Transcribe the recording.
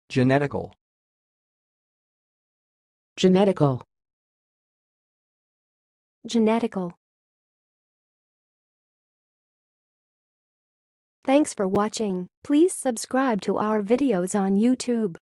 genetical, genetical, genetical. Thanks for watching. Please subscribe to our videos on YouTube.